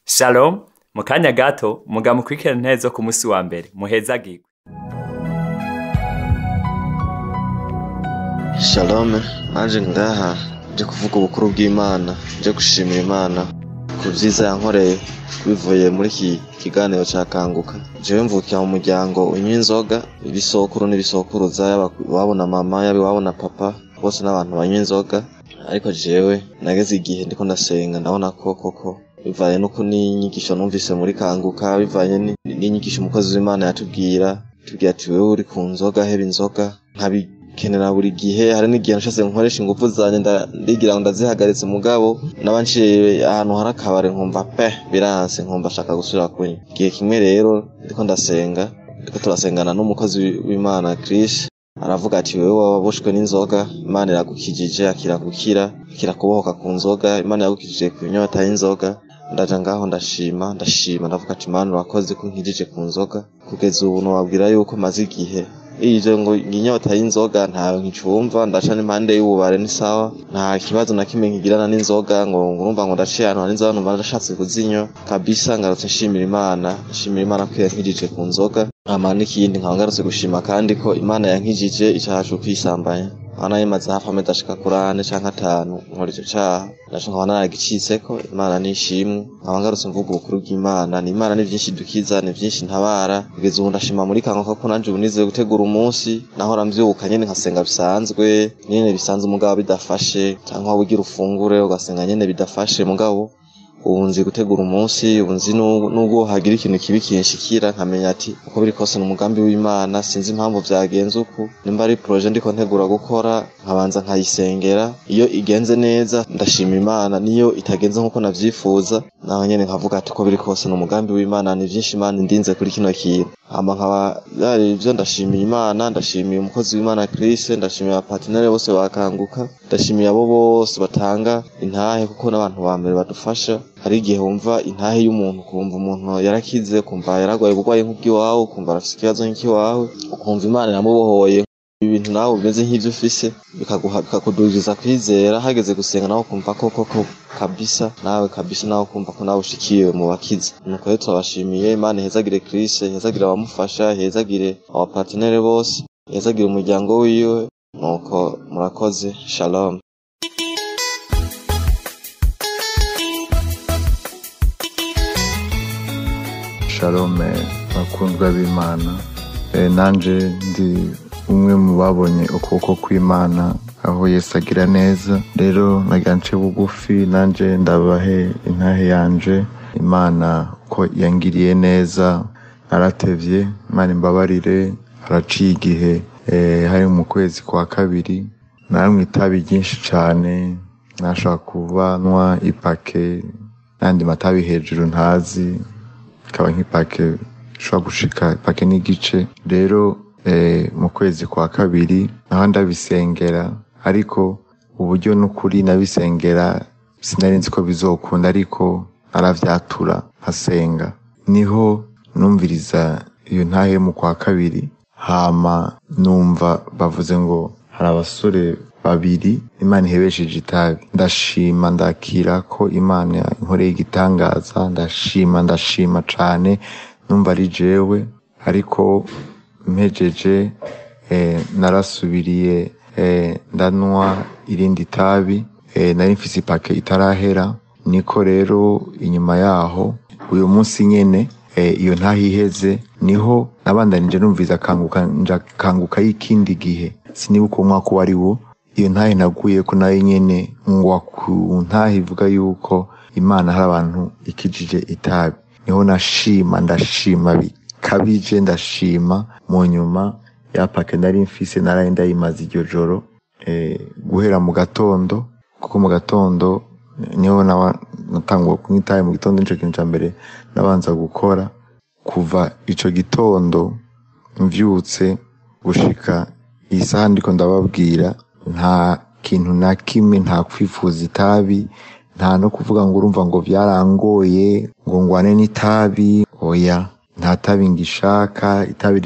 Shalom, mu kanya gato mukurikirana intero zo ku musi wa mbere muhezagirwe. Shalom, nanje ngaha nje kuvuga ubukuru bw'Imana, nje gushimira Imana ku vyiza yankoreye bivuye muri iki kiganiro ca Kanguka. Jewe mvukira mu muryango unywa inzoga, ibisokuru n'ibisokuruza babona mama babona papa bose n'abantu banywa inzoga, ariko jewe nageze igihe ndiko ndasenga ndabona ko koko bivanye nuko n'inyigisho numvise muri Kanguka, bivanye n'inyigisho umukozi w'Imana yatubwira ati wewe uri ku nzoga heba inzoga, nkabikenera buri gihe. Hari n'igihe nashase nkoresha ingufu zanje ndigira ngo ndazihagaritse, mugabo nabanciye ahantu hari akabare nkumva biranse, nkumva shaka gusubira kunywa. Igihe kimwe rero ndiko ndasenga, ndiko turasengana n'umukozi w'Imana Chris, aravuga ati wewe waboshwe n'inzoga, Imana iragukijije, kirakubohoka ku nzoga, Imana yagukijije ku nyota y'inzoga. Ndaja ngaho ndashima, ndavuga ati Imana urakoze ko nkijije ku nzoga. Kugeza ubu nobabwira yuko maze igihe ije ngo inyota y'inzoga ntawe nkicumva, ndaca n'impande y'ububare ni sawa, nta kibazo na kimwe nkigirana n'inzoga ngo urumva ngo ndaciye ahantu hari inzoga numva ndashatse kuzinywa kabisa. Ngarutse nshimira Imana ko yankijije ku nzoga. N'ikindi nkaba ngarutse gushima kandi ko Imana yankijije icaha co kwisambanya. Ana yimaze hafi amezi ashika kuri 4 canke 5 nkora ico caha, naco nkaba naragicitseko. Imana nishimwe, nkaba ngarutse mvuga ubukuru bw'Imana. Ni Imana ni vyinshi dukiza, ni vyinshi ntabara. Kugeza ubu ndashima muri Kanguka ko nanje ubu nizeye gutegura umunsi, nahora mvyuka nyene nkasenga bisanzwe, nyene bisanzwe mugabo bidafashe, canke waba ugira ufungure ugasenga nyene bidafashe, mugabo ubu nzi gutegura umunsi, ubu nzi nubwo hagira ikintu kibi kinshikira nkamenya ati uko biri kose n'umugambi w'Imana. Sinzi impamvu vyagenze uku, nimba ari projet ndiko ntegura gukora nkabanza nkayisengera, iyo igenze neza ndashima Imana, niyo itagenze nkuko navyifuza naho nyene nkavuga ati uko biri kose n'umugambi w'Imana. Ni vyinshi Imana indinze kuri kino kintu, hama nkaba yari ivyo ndashimiye Imana, ndashimiye umukozi w'Imana Chris, ndashimiye abapartenere bose bakanguka, ndashimiye abo bose batanga intahe, kuko n'abantu ba mbere badufasha. Hari igihe wumva intahe y'umuntu, kumva umuntu yarakize, kumva yaragwaye ubugwayi nk'ubwiwawe, kumva arafise ikibazo nk'ikiwawe, ukumva Imana iramubohoye. Ibintu nawe bimeze nk'ivyo ufise bikakudugiriza kwizera, hageze gusenga nawe kumva koko kabisa nawe kumva ko nawe ushikiwe mu bakiza. Nuko rero turabashimiye. Imana ihezagire Chris, ihezagire abamufasha, ihezagire abapartenere bose, ihezagire umuryango wiwe. Nuko murakoze. Shalom. Shalom bakundwa b'Imana, nanje ndi umwe mu babonye ukuboko kw'Imana aho Yesu agira neza. Rero nagance bugufi nanje ndabahe intahe yanje. Imana ko yangiriye neza, naratevye, Imana imbabarire. Haraciye igihe hari mu kwezi kwa kabiri naramwe itabi ryinshi cane, nashaka kubanwa ipake nandi matabi hejuru ntazi, kaba nk'ipake shobora gushika ipake n'igice. Rero mu kwezi kwa kabiri naho ndabisengera, ariko uburyo n'ukuri nabisengera sinari nzi ko bizokunda, ariko naravyatura hasenga. Niho numviriza iyo ntahe mu kwa kabiri, hama numva bavuze ngo hari abasore babiri Imana ihebesheje itabi. Ndashima ndakira ko Imana inkoreye igitangaza, ndashima cane, numva ari jewe. Ariko mpejeje narasubiriye ndanwa irindi tabi, nari mfise ipake itarahera. Niko rero inyuma yaho uyu munsi nyene iyo ntahiheze, niho nabandanije numviza Kanguka y'ikindi gihe, sinibuka umwaka wari wo. Iyo ntahe naguye ko nayo nyene ngwa ku ntahe ivuga yuko Imana hari abantu ikijije itabi. Niho ndashima bikabije, ndashima. Mu nyuma ya pake nari mfise naraye ndayimaze iryo joro, guhera mu gatondo, kuko mu gatondo niho natanguye kunywa itabi. Mu gitondo nico kintu ca mbere nabanza gukora. Kuva ico gitondo mvyutse gushika isaha ndiko ndababwira, nta kintu na kimwe, nta kwifuza itabi, nta no kuvuga ngo urumva ngo vyarangoye ngo ngwane n'itabi. Oya, nta tabi ngishaka. Itabi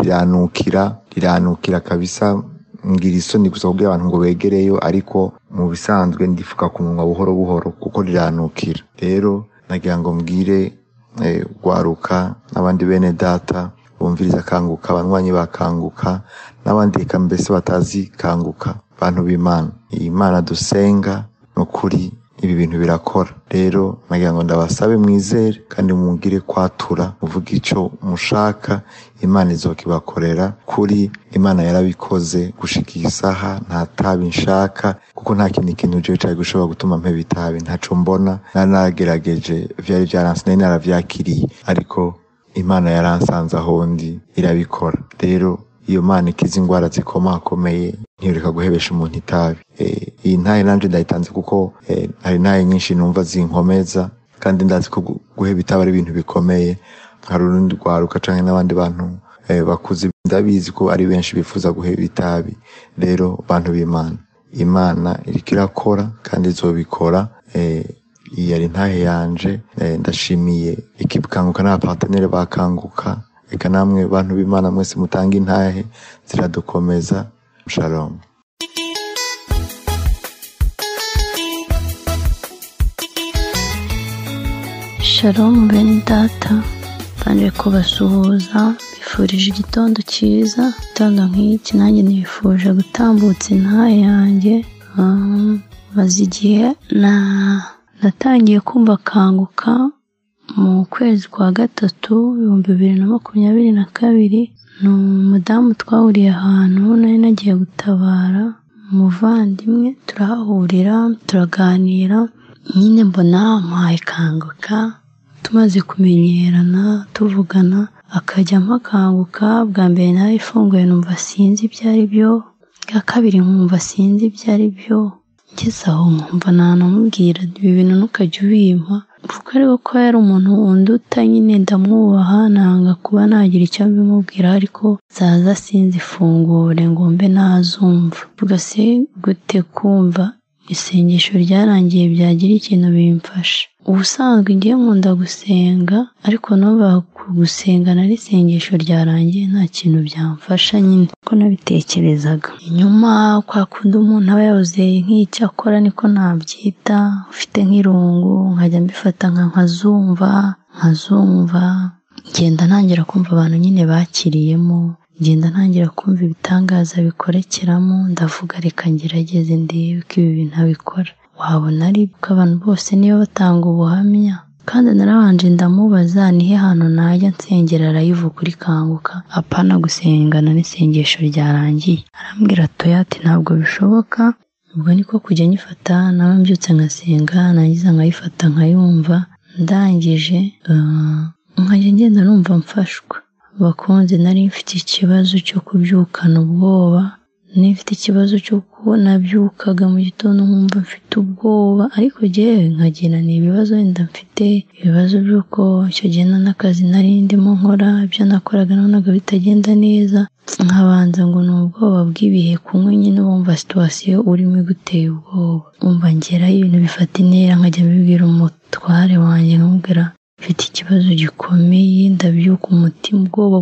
riranukira kabisa, ngira isoni gusa kubwira abantu ngo begereyo, ariko mu bisanzwe ndifuka ku munwa buhoro buhoro kuko riranukira. Rero nagira ngo mbwire gwaruka n'abandi bene data bumviriza kanguka, abanywanyi bakanguka n'abandi reka mbese batazi kanguka, bantu b'Imana. Iyi Mana dusenga n'ukuri ibi bintu birakora. Rero nagira ngo ndabasabe mwizere kandi mungire kwatura, muvuga ico mushaka, Imana izokibakorera. Kuri Imana yarabikoze gushika isaha, nta tabi nshaka kuko nta kindi kintu jewe cari gushobora gutuma mpeba itabi, ntaco mbona. Naragerageje vyari vyaranse, nari naravyakiriye, ariko Imana yaransanze aho ndi irabikora. Rero iyo Mana ikiza ingwara zikomakomeye ntiyoreka guhebesha umuntu itabi. Iyi ntahe nanje ndayitanze kuko hari ntahe nyinshi numva zinkomeza, kandi ndazi ko guheba itabi ari ibintu bikomeye. Hari urundi rwaruka canke n'abandi bantu bakuze, ndabizi ko ari benshi bifuza guheba itabi. Rero bantu b'Imana, Imana iriko irakora kandi izobikora. Iyi ari ntahe yanje. Ndashimiye ekipe Kanguka n'abapartenere bakanguka, eka namwe bantu b'Imana mwese mutanga intahe ziradukomeza. Shalom. Shalom bene data, banje kubasuhuza, bifurije igitondo cyiza. Igitondo nk'iki nanjye nifuje gutambutsa intahe yanjye. Maze igihe natangiye kumva kanguka mu kwezi kwa gatatu 2022. ni umudamu twahuriye ahantu nari nagiye gutabara umuvandimwe, turahahurira turaganira, nyine mbona mpaye kanguka. Tumaze kumenyerana tuvugana, akajya mpakanguka. Bwa mbere nari ifunguye numva sinzi ibyo ari byo, bwa kabiri nkumva sinzi ibyo ari byo, ngeze aho nkumva nanamubwira ibi bintu ntukajya ubimpa, kuko ariko ko yari umuntu unduta, nyine ndamwubaha, nanga kuba nagira icyo mbimubwira, ariko zaza sinzi ifungure ngo mbe nazumva. Vuga se gute kumva isengesho ryarangiye byagira ikintu bimfasha. Ubusanzwe ngiye nkunda gusenga, ariko nuba gusenga nari isengesho ryarangiye nta kintu byamfasha, nyine ko nabitekerezaga. Inyuma kwa kundi umuntu aba yabuze nk'icyo akora, niko nabyita, ufite nk'irungu, nkajya mbifata nkazumva. Ngenda ntangira kumva abantu nyine bakiriyemo, ngenda ntangira kumva ibitangaza bikorekeramo. Ndavuga reka ngerageze ndebe ko ibi bintu abikora. Wabona ari ko abantu bose niyo batanga ubuhamya. Kandi narabanje ndamubaza nihe hantu najya nsengera live kuri Kanguka, apana gusengana n'isengesho ryarangiye. Arambwira ati ntabwo bishoboka. Ubwo niko kujya nyifata, nawe mbyutse ngasenga, nagize nkayifata nkayumva. Ndangije nkajya ngenda numva mfashwa. Bakunze nari mfite ikibazo cyo kubyukana ubwoba, nifite ikibazo cyo kubona byukaga mu gitondo nkumva mfite ubwoba, ariko jewe nkagena ibibazo wenda mfite ibibazo by'uko icyo gihe n'akazi nari ndimo nkora, ibyo nakoraga nabonaga bitagenda neza, nkabanza ngo ni ubwoba bw'ibihe kumwe, nyine wumva situation urimo iguteye ubwoba. Umva ngerayo ibintu bifata intera, nkajya mbibwira umutware wanjye nkamubwira mfite ikibazo gikomeye, ndabyuka umutima ubwoba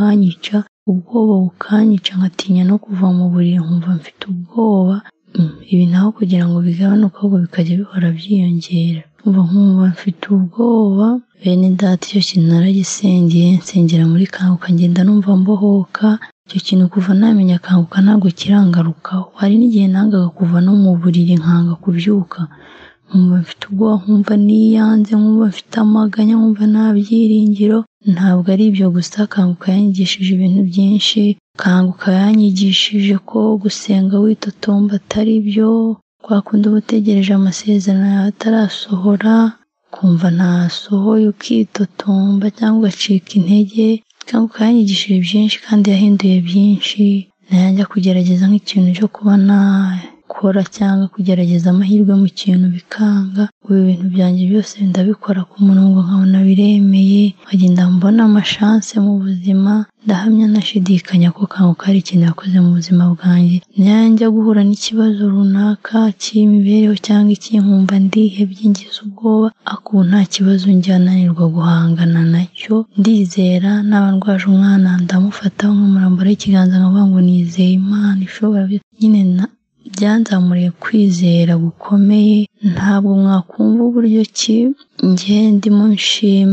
bukanyica, nkatinya no kuva mu buriri nkumva mfite ubwoba. Ibi naho kugira ngo bigabanuke ahubwo bikajya bihora byiyongera. Nkumva mfite ubwoba. Bene data, icyo kintu naragisengeye, nsengera muri Kanguka, ngenda numva mbohoka. Icyo kintu kuva namenya Kanguka ntabwo kirangarukaho. Hari n'igihe nangaga kuva no mu buriri nkanga kubyuka, nkumva mfite ubwoba, nkumva niyanze, nkumva mfite amaganya, nkumva nta byiringiro. Ntabwo ari ibyo gusa, Kanguka yanyigishije ibintu byinshi. Kanguka yanyigishije ko gusenga witotomba atari byo, kwa kundi uba utegereje amasezerano yawe atarasohora, kumva ntasohoye ukitotomba cyangwa ugacika intege. Kanguka yanyigishije byinshi kandi yahinduye byinshi. Najya kugerageza nk'ikintu cyo kuba nakora cyangwa kugerageza amahirwe mu kintu bikanga. Ubu ibintu byanjye byose ndabikora ku murongo, nkabona biremeye, nkagenda mbona amashanse mu buzima. Ndahamya nashidikanya ko Kanguka hari ikintu yakoze mu buzima bwanjye. Njya guhura n'ikibazo runaka cy'imibereho cyangwa ikinkumva ndihebye, ngize ubwoba, ariko nta kibazo njya nanirwa guhangana nacyo. Ndizera, naba ndwaje umwana ndamufata nkamurambura ikiganza nkavuga ngo nizeye Imana ishobora nyine. Byanzamuriye kwizera gukomeye. Ntabwo mwakumva uburyo ki njye ndimo nshima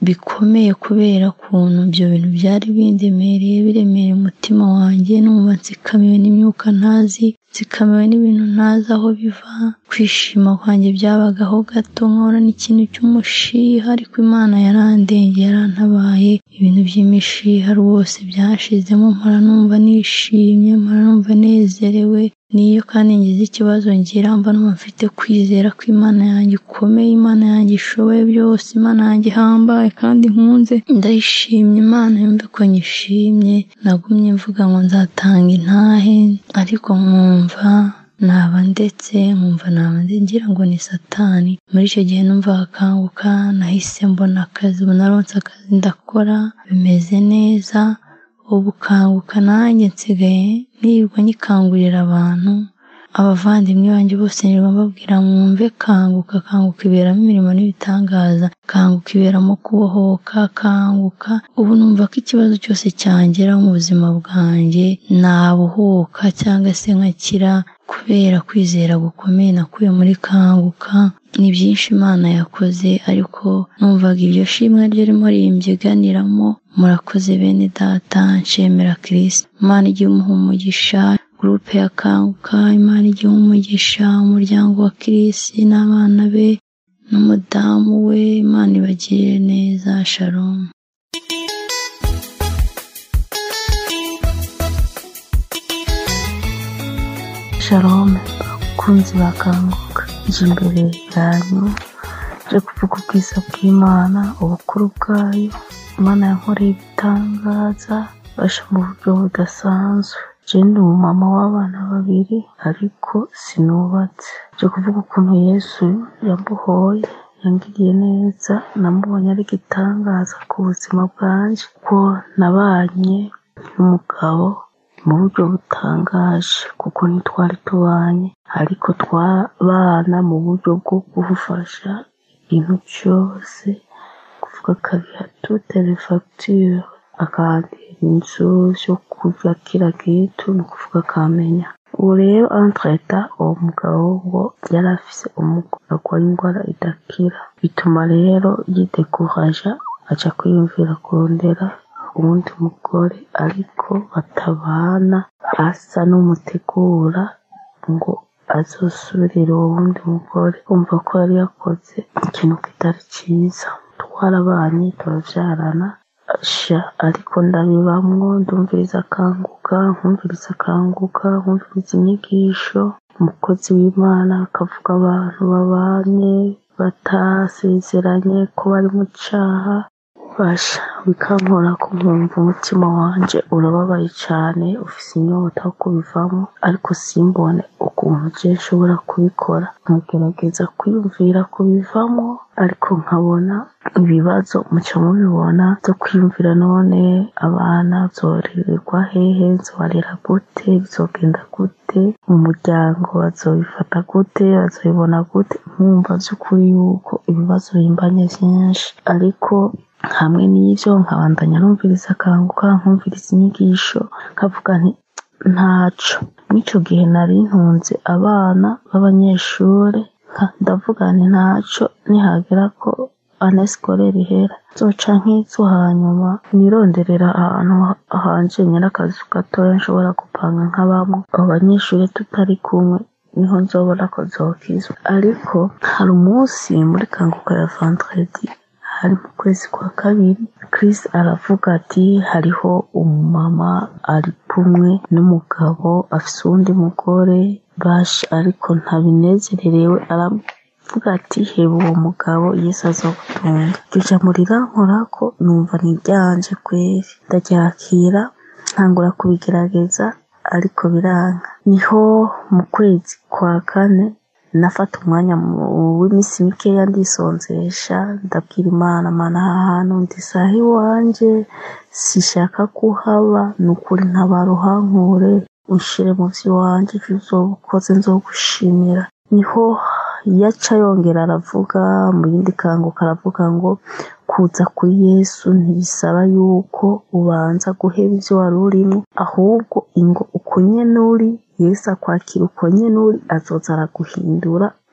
bikomeye kubera ukuntu ibyo bintu byari biremereye umutima wanjye, numva nsikamiwe n'imyuka ntazi, nsikamiwe n'ibintu ntazi aho biva. Kwishima kwanjye byabagaho gato, nkahora n'ikintu cy'umushiha, ariko Imana yarandengeye, yarantabaye. Ibintu by'imishiha rwose byashizemo, mpora numva nishimye, mpora numva nezerewe. Niyo kandi ngize ikibazo ngira, mba numva mfite kwizera ko Imana yanjye ikomeye, Imana yanjye ishoboye byose, Imana yanjye ihambaye kandi nkunze. Ndayishimye Imana, yumve ko nyishimye. Nagumye mvuga ngo nzatanga intahe, ariko nkumva naba ndetse ngira ngo ni Satani. Muri icyo gihe numva akanguka, nahise mbona akazi, ubu naronse akazi ndakora, bimeze neza. Ubu kanguka nanjye nsigaye nirirwa nyikangurira abantu, abavandimwe banjye bose nirirwa mbabwira mwumve kanguka. Kanguka iberamo imirimo n'ibitangaza, kanguka iberamo kubohoka, kanguka. Ubu numva ko ikibazo cyose cyangera mu buzima bwanjye nabuhoka cyangwa se nkakira, kubera kwizera gukomeye nakuye muri kanguka. Ni byinshi Imana yakoze, ariko numvaga iryo shimwe ryo ririmo rimbyiganiramo. Murakoze bene data, nshimira Kristo. Imana igihe umuha umugisha, gurupe ya kanguka, Imana igihe umugisha, umuryango wa Kristo n'abana be n'umudamu we, Imana ibagirire neza. Shalom. Shalom bakunzi bakanguka, nje imbere yanyu nje kuvuga ubwiza bw'Imana, ubukuru bwayo. Imana yankoreye ibitangaza basha mu buryo budasanzwe. Je ndi umumama w'abana 2 ariko sinubatse. Nje kuvuga ukuntu Yesu yambohoye, yangiriye neza, namubonye ari igitangaza ku buzima bwanje, ko nabanye n'umugabo mu buryo butangaje, kuko ntitwari tubanye, ariko twabana mu buryo bwo gufasha ibintu cyose, kuvuga kariha toutes les factures, akandira inzu yo kurya kila kitu, ni kuvuga kamenya. Ubu rero entreta uwo mugabo ngo yari afise umugore arwaye indwara idakira, bituma rero yidekuraja, aca kwiyumvira kurondera uwundi mugore, ariko batabana, asa n'umutegura ngo azosubirira uwo wundi mugore. Umva ko yari yakoze ikintu kitari cyiza. Twarabanye, turavyarana, ariko ndabibamwo, ndumviriza akanguka, nkumviriza inyigisho. Umukozi w'Imana akavuga abantu babanye batasezeranye ko bari mu caha, basha bikankora ko nkumva umutima wanje urababaye cyane, ufise inyota yo kubivamo, ariko simbone ukuntu je nshobora kubikora. Nkagerageza kwiyumvira kubivamo, ariko nkabona ibibazo muca mubibona byo kwiyumvira, none abana zorererwa hehe, nzobarera gute, bizogenda gute, mu muryango bazobifata gute, bazobibona gute. Nkumva by'ukuri yuko ibibazo bimbanye byinshi, ariko hamwe n'ivyo nkabandanya numviriza akanguka, nkumviriza inyigisho, nkavuga nti ntaco. N'ico gihe nari ntunze abana b'abanyeshure, ndavuga nti ntaco, nihagera ko année scolaire ihera zoca nk'izo, hanyuma nironderera ahantu hanje nyene akazu gatoya nshobora gupanga nk'abamwe abo banyeshure tutari kumwe, niho nzobona ko zokizwa. Ariko hari umunsi muri kanguka ya vendredi, hari mu kwezi kwa 2, Chris aravuga ati hariho umumama ari kumwe n'umugabo afise uwundi mugore, basha ariko ntabinezererewe. Aravuga ati heba uwo mugabo, Yesu azogutunga. Rija murirangorako, numva niryanje kweri, ndaryakira, ntangura kubigerageza, ariko biranga. Niho mu kwezi kwa 4 nafata umwanya w'iminsi mikeya ndisonzesha, ndabwira Imana, Mana ahantu ndi sahi wanje, sishaka kuhaba, nukuri ntabaruhankure, unshire mu vy'iwanje, uzobukoze nzogushimira. Niho yaca yongera aravuga mu yindi kanguka, aravuga ngo kuza kuri Yesu ntibisaba yuko ubanza guheba ivyo wari urimo, ahubwo ingo uko nyene uri, Yesu akwakira uko nyene uri, azoza araguhindura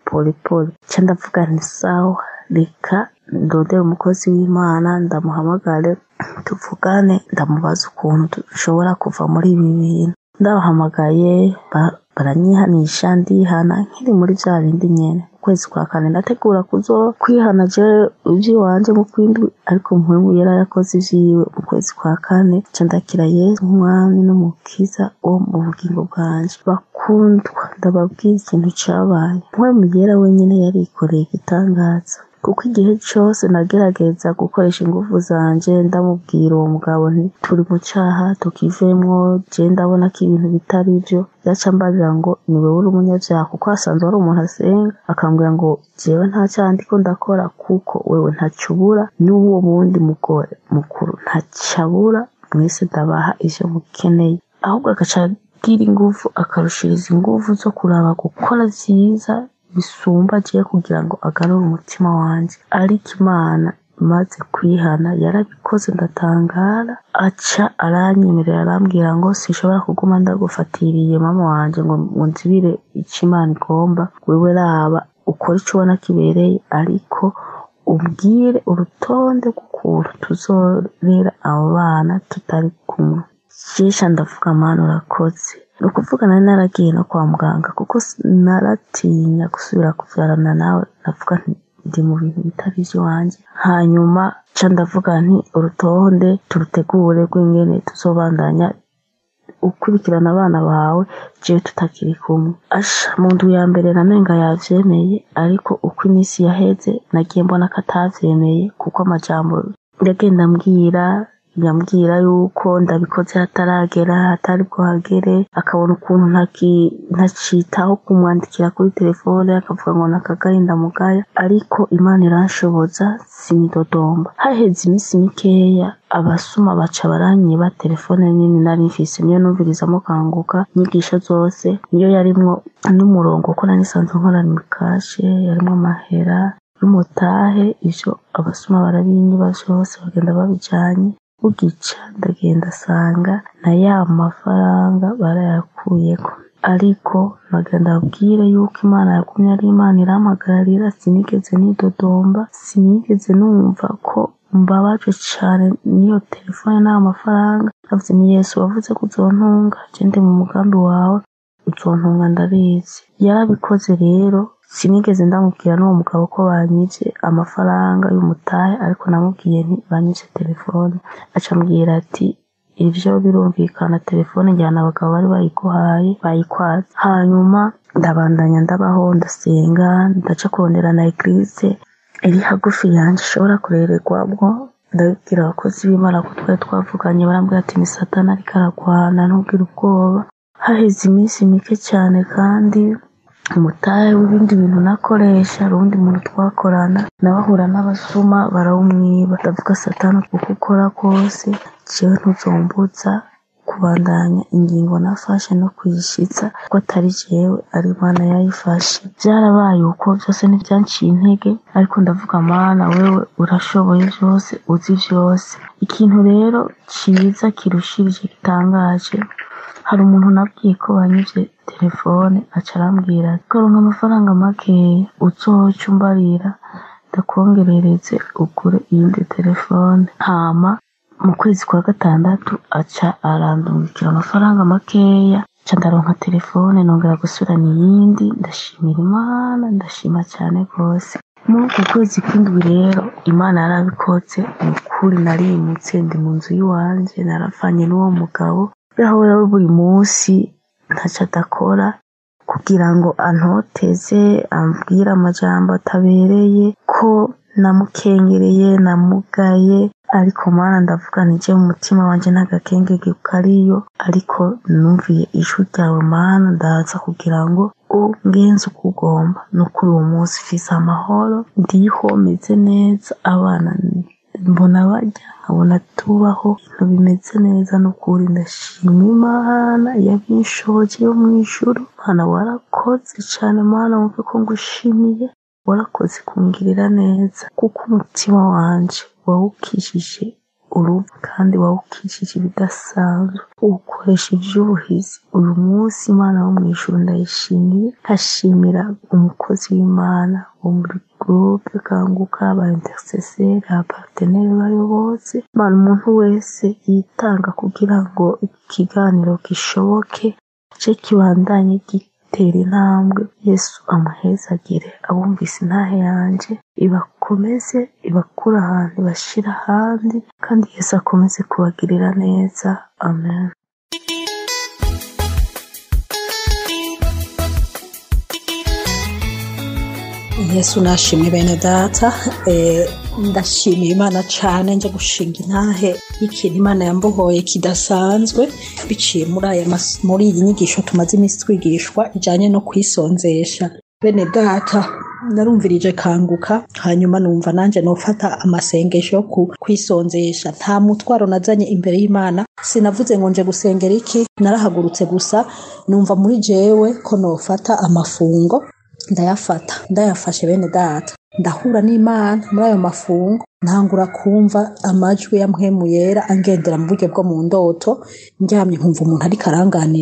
polipoli ca ndavuga nti sawa reka ndondere umukozi w'Imana ndamuhamagare tuvugane ndamubaza ukuntu dushobora kuva muri ibi bintu. Ndabahamagaye baranyihanisha ndihana nkiri muri vya bindi nyene. Ukwezi kwa kane ndategura kwihana je ivy'iwanje mu kwindwi, ariko mpwemu yera yakoze ivyiwe mu kwezi kwa kane ca ndakira Yesu nk'umwami n'umukiza wo mu bugingo bwanje. Bakundwa, ndababwira ikintu cabaye, mpwemu yera wenyene yarikoreye igitangaza, kuko igihe cose nagerageza gukoresha ingufu zanje ndamubwira uwo mugabo nti turi mu caha tukivemwo, je ndabona ko ibintu bitari vyo. Yaca ambarira ngo ni wewe uri umunyavyaha, kuko asanzwe ari umuntu asenga, akambwira ngo jewe nta caha ndiko ndakora, kuko wewe ntacubura n'uwo wundi mugore mukuru ntacabura, mwese ndabaha ivyo mukeneye. Ahubwo agaca agira ingufu, akarushiriza ingufu zo kuraba gukora vyiza bisumba je kugira ngo agarure umutima wanje. Ariko Imana maze kwihana yarabikoze ndatangara, aca aranyemerera arambwira ngo sinshobora kuguma ndagufatiriye mama wanje ngo nzibire ico Imana igomba, wewe raba ukora ico ubona kibereye, ariko ubwire urutonde rw'ukuntu tuzorera abo bana tutari kumwe. Jesha ndavuga Mana urakoze. Nukuvuga nari naragiye no kwa muganga, kuko naratinya gusubira kuvyarana nawe, navuga nti ndi mu bintu bitari ivy'iwanje. Hanyuma ca ndavuga nti urutonde turutegure rw'ingene tuzobandanya ukurikirana abana bawe jewe tutakiri kumwe. Asha mu ndwi ya mbere namenga yavyemeye, ariko uko imisi yaheze nagiye mbona ko atavyemeye, kuko amajambo yagenda yambwira yuko ndabikoze hataragera, hatari bwahagere, akabona ukuntu ntacitaho kumwandikira kuri telefone, akavuga ngo nakagahinda mugaya. Ariko Imana iranshoboza sinidodomba. Haheze imisi mikeya abasuma baca baranyiba telefone nini nari mfise, niyo numvirizamo Kanguka inyigisho zose, niyo yarimwo n'umurongo ko nari nsanzwe nkorana imikashe, yarimwo amahera n'umutahe. Ivyo abasuma barabinyiba vyose bagenda babijanye. Bugica ndagenda sanga na ya mafaranga barayakuyeko, ariko nagenda abwire yuko Imana yagumye ari Imana irampagararira. Sinigeze nidodomba, sinigeze numva ko mbabaje cane niyo telefone n'ayo mafaranga. Navuze ni Yesu wavuze ko uzontunga, je ndi mu mugambi wawe, uzontunga ndabizi. Yarabikoze rero. Sinigeze ndamubwira n'uwo mugabo ko banyivye amafaranga y'umutahe, ariko namubwiye nti banyivye telefone. Aca ambwira ati ivyo birumvikana, telefone njyana abagabo bari bayiguhaye bayikwaza. Hanyuma ndabandanya ndabaho ndasenga, ndaca kurondera na eglise iri hagufi yanje ishobora kurererwamwo. Ndabibwira abakozi b'Imana ko twari twavuganye, barambwira ati ni Satani ariko aragwana, ntugire ubwoba. Haheze imisi mike cyane, kandi umutahe w'ibindi bintu nakoresha urundi muntu twakorana nabahura n'abasuma barawumwiba. Ndavuga Satani kuko ukora kose, jewe ntuzombuza kubandanya ingingo nafashe no kuyishitsa, ko atari jewe ari Imana yayifashe. Vyarabaye uko vyose ntivyanciye intege, ariko ndavuga Mana wewe urashoboye vyose, uzi vyose. Ikintu rero ciza kirushirije gitangaje, hari umuntu nabwiye ko banyivye telefone, aca arambwira ati koronka amafaranga makeya uzoca umbarira ndakongerereze ugure iyindi telefone. Hama mu kwezi kwa gatandatu aca arandungikira amafaranga makeya, ca ndaronka telefone nongera gusubirana iyindi. Ndashimira Imana, ndashima cane rwose. Muri uko kwezi kw'indwi rero Imana yarabikoze, ukuri narimutse ndi mu nzu y'iwanje, narafanye n'uwo mugabo. Aho rero buri munsi ntaco adakora kugira ngo antoteze, ambwira amajambo atabereye ko namukengereye, namugaye. Ariko Mana ndavuga nije mu mutima wanje ntagakengege kariyo, ariko numviye ijwi ryawe Mana, ndaza kugira ngo ungenze uko ugomba. Nukuri uwo munsi mfise amahoro, ndiho meze neza, abana mbona barya, nkabona tubaho, ibintu bimeze neza. Nukuri ndashima Imana yabinshoboje yo mw'ijuru. Mana warakoze cane Mana, wumve ko ngushimiye, warakoze kungirira neza, kuko umutima wanje wawukijije urupfu kandi wawukishije ibidasanzwe ukoresha ivy'ubuhizi. Uyu munsi Imana wo mw'ijuru ndayishimiye, nkashimira umukozi w'Imana wo muri groupe Kanguka, aba intercesseur, aba partenaire bayo bose. Imana, umuntu wese yitanga kugira ngo ikiganiro gishoboke ce kibandanye gitera intambwe. Yesu amuhezagire, abumvise intahe yanje ibakomeze, ibakura ahantu ibashira ahandi, kandi Yesu akomeze kubagirira neza. Amen. Yesu nashimye bene data. Ndashimiye Imana cyane, nje gushinga intahe y'ikintu Imana yambohoye kidasanzwe biciye muri iyi nyigisho tumaze iminsi twigishwa ijanye no kwisonzesha. Bene data, narumvirije Kanguka, hanyuma numva nanje nofata amasengesho yo kwisonzesha. Nta mutwaro nazanye imbere y'Imana, sinavuze ngo nje gusengera iki, narahagurutse gusa numva muri jewe ko nofata amafungo. Ndayafashe bene data, ndahura n'Imana muri ayo mafungo, ntangura kumva amajwi ya mpwemu yera angendera mu buryo bwo mu ndoto. Ndyamye nkumva umuntu ariko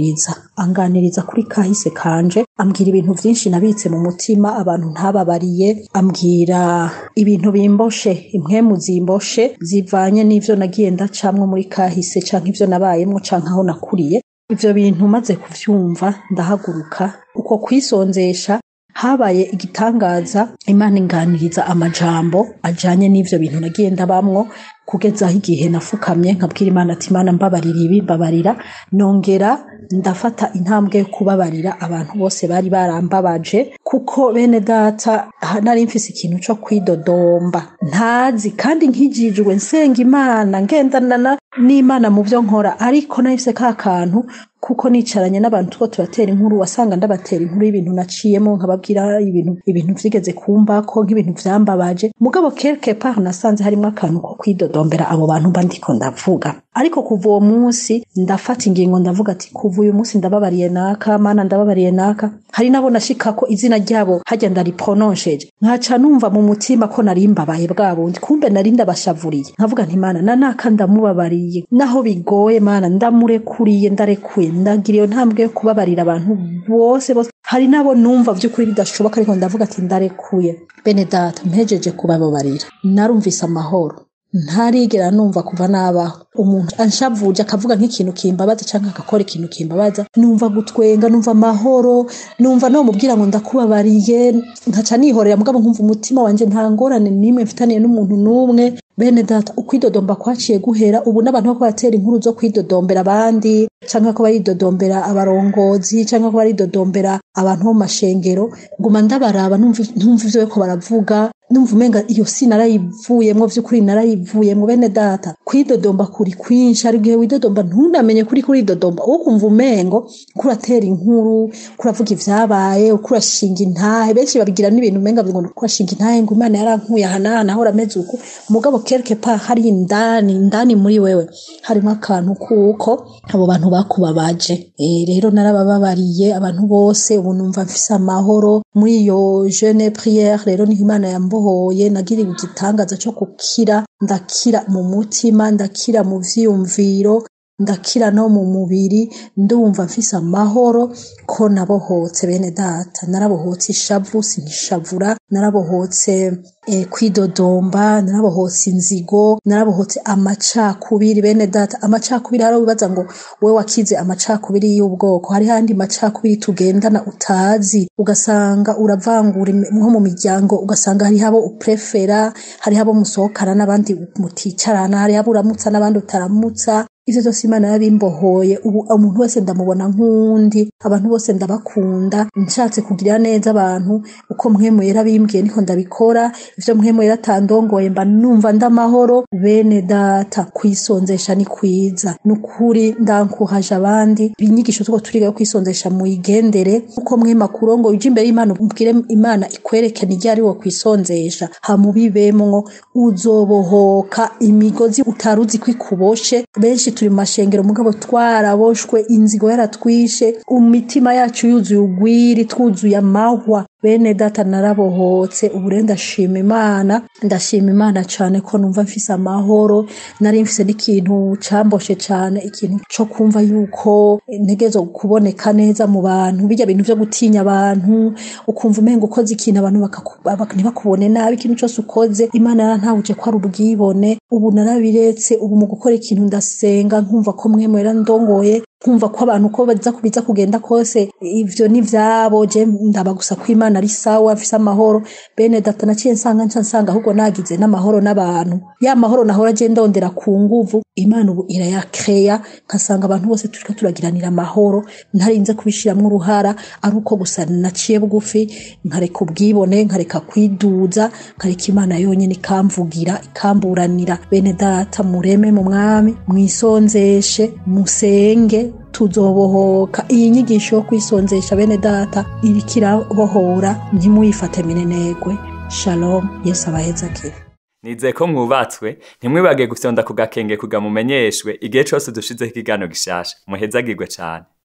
anganiriza kuri kahise kanje, ambwira ibintu byinshi nabitse mu mutima, abantu ntababariye, ambwira ibintu bimboshe, impwemu zimboshe zivanye n'ivyo nagiye ndacamwe muri kahise canke ivyo nabayemwo canke aho nakuriye. Ivyo bintu maze kuvyumva ndahaguruka. Uko kwisonzesha habaye igitangaza, Imana inganiriza amajambo ajanye n'ivyo bintu nagiye ndabamwo, kugeza aho igihe nafukamye nkabwira Imana ati Imana mbabarira ibi, mbabarira. Nongera ndafata intambwe yo kubabarira abantu bose bari barambabaje, kuko bene data nari mfise ikintu cyo kwidodomba ntazi, kandi nkijijwe nsenga Imana, ngendana n'Imana mu byo nkora, ariko nahise ka kantu kuko nicaranye n'abantu two tubatera inkuru, wasanga ndabatera inkuru y'ibintu naciyemo, nkababwira ibintu vyigeze kumbako, nk'ibintu vyambabaje. Mugabo quelque part nasanze harimo akantu ko kwidodombera abo bantu mba ndiko ndavuga. Ariko kuva uwo munsi ndafata ingingo, ndavuga ati kuva uyu munsi ndababariye naka, Mana ndababariye naka. Hari nabo nashika ko izina ryabo hajya ndariprononcege, nkaca numva mu mutima ko nari mbabaye bwabundi, kumbe nari ndabashavuriye. Nkavuga nti Mana nanaka ndamubabariye, naho bigoye Mana ndamurekuriye, ndarekuye, ndagira iyo ntambwe yo kubabarira abantu bose. Hari nabo numva by'ukuri bidashoboka, ariko ndavuga ati ndarekuye. Bene data, mpejeje kubababarira narumvise amahoro ntarigera numva kuva nabaho. Umuntu anshavuje akavuga nk'ikintu kimbabaza canke akakora ikintu kimbabaza, numva gutwenga, numva amahoro, numva no mubwira ngo ndakubabariye, nkaca nihorera. Mugabo nkumva umutima wanje nta ngorane nimwe mfitaniye n'umuntu numwe. Bene data, ukwidodomba kwaciye guhera. Ubu n'abantu bako batera inkuru zo kwidodombera abandi, canke ko baridodombera abarongozi, canke ko baridodombera abantu bo mashengero, nguma ndabaraba numva ivyo beko baravuga, numva umenga iyo sinarayivuyemwo, vy'ukuri narayivuyemwo. Bene data, kwidodomba kuri kwinshi, ari gihe widodomba ntunamenye kuri kuridodomba, wo kumva umengo kuratera inkuru, kuravuga ivyabaye, kurashinga intahe. Benshi babigira n'ibintu umenga ngo kurashinga intahe, ngo Imana yarankuye aha nahora ameze uko. Mugabo quelque part hari indani muri wewe harimo akantu kuko abo bantu bakubabaje. Rero narabababariye abantu bose, ubu numva mfise amahoro muri iyo jeune prière. Rero ni Imana yambohoye, nagiriwe igitangaza cyo gukira. Ndakira mu mutima, ndakira mu vyiyumviro, ndakira no mu mubiri. Ndumva mfise amahoro ko nabohotse. Bene data, narabohotse ishavu sinishavura, narabohotse kwidodomba, narabohotse inzigo, narabohotse amacakubiri. Bene data, amacakubiri haro bibaza ngo we wakize amacakubiri y'ubwoko, hari handi macakubiri tugendana utazi, ugasanga uravangura nko mu miryango, ugasanga hari habo uprefera, hari habo musohokana n'abandi muticarana, hari habo uramutsa n'abandi utaramutsa. Ivyo byose Imana yabimbohoye. Ubu umuntu wese ndamubona nk'undi, abantu bose ndabakunda, nshatse kugira neza abantu. Uko mpwemu yera bimbwiye niko ndabikora, ivyo mpwemu yera tandongoye mba numva ndamahoro. Bene data, kwisonzesha ni kwiza, nukuri ndankuhaje abandi. Inyigisho tuko turiga yo kwisonzesha muyigendere, uko mwema kurongo uje imbere y'Imana ubwire Imana ikwereke n'iryari wo kwisonzesha, hamubibemwo uzobohoka imigozi utaruzi kwikuboshe. Benshi turi mashengero mugabo twaraboshwe, inzigo yaratwishe, umitima yacu yuzuye ugwiri, twuzuye amahwa. bene data narabohotse ubu rero ndashima imana cyane ko numva mfise amahoro. Nari mfise n'ikintu camboshe cyane, ikintu cyo kumva yuko ntegezo kuboneka neza mu bantu, bijya bintu byo gutinya abantu, ukumva umenga ukoze ikintu abantu ntibakubone nabi, ikintu cyose ukoze Imana yarantahuje ko ari ubwibone. Ubu narabiretse, ubu mu gukora ikintu ndasenga nkumva ko mwemera ndongoye, nkumva ko abantu ko biza kugenda kose ivyo ni vyabo, je ndaba gusa ko Imana ari sawa, afise amahoro. Bene data naciye nsanga ahubwo nagize n'amahoro n'abantu, ya mahoro nahora je ndondera ku nguvu Imana ubu irayakreya, nkasanga abantu bose turiko turagiranira amahoro, ntarinze kubishiramwo uruhara, ari uko gusa naciye bugufi nkareka ubwibone, nkareka kwiduza, nkareka Imana yonyene ikamvugira ikamburanira. Bene data mureme mu mwami, mwisonzeshe, musenge, tuzobohoka. Iyi nyigisho yo kwisonzesha bene data irikirabohora, ntimuyifate minenegwe. Shalom, Yesu abahezagire. Nizeye ko mwubatswe, ntimwibage gufyonda ku gakenge kugamumenyeshwe igihe cyose dushizeho ikiganiro gishasha. Muhezagirwe cyane.